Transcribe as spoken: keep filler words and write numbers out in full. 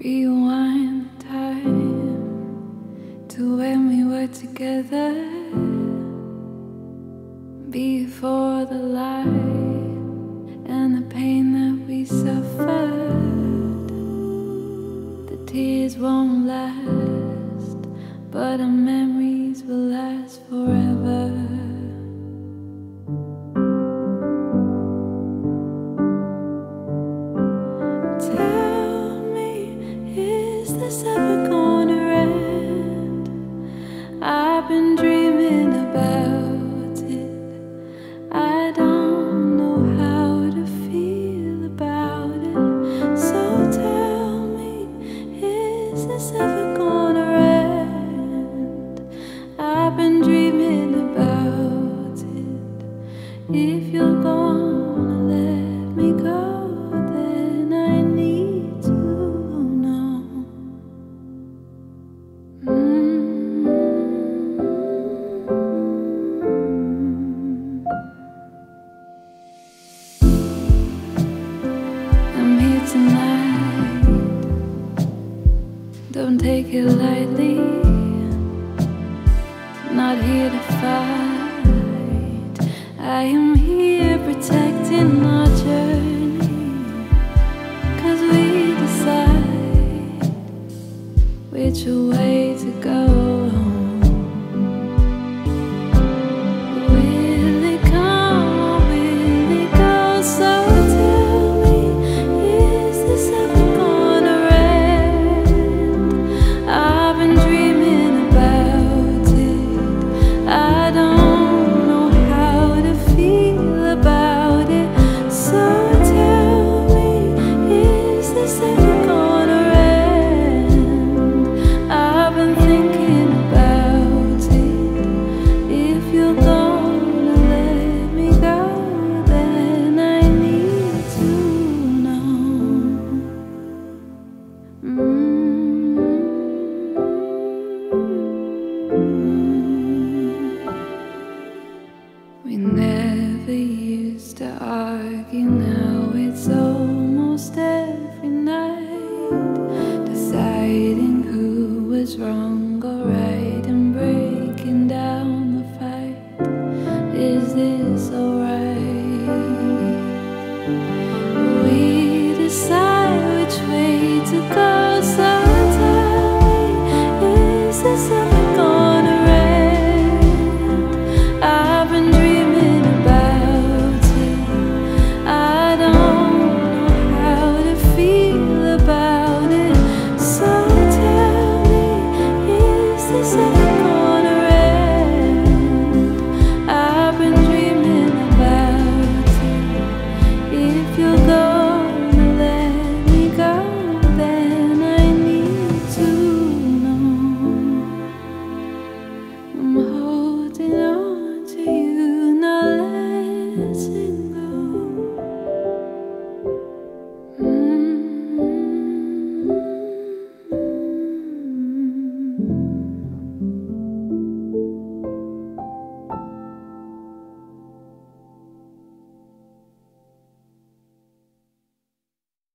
Rewind the time to when we were together, before the light and the pain that we suffered. The tears won't last, but our memories will last forever. Is this ever gonna end? I've been dreaming about it. I don't know how to feel about it. So tell me, is this ever gonna end? I've been dreaming about it. If you're gonna let me go, then I need to. I'm here tonight, don't take it lightly. Not here to fight, I am here protecting our journey. 'Cause we decide which way to go. Will it come or will it go? So tell me, is this ever gonna end? I've been dreaming about it. I don't know how to feel about it. So tell me, is this ever gonna end? I've been thinking about it. If you're gonna let me go, then I need to know. Mm-hmm. We never used to argue, now it's almost every night. Deciding who was wrong or right and breaking down the fight. Is this alright? We decide which way to go. So tell me, is this ever gonna end? I've been dreaming about it. I don't know how to feel about it. So tell me, is this ever gonna end? I've been dreaming about it. If you're gonna let me go, then I need to know. I'm holding on to you, not letting go. Mm-hmm.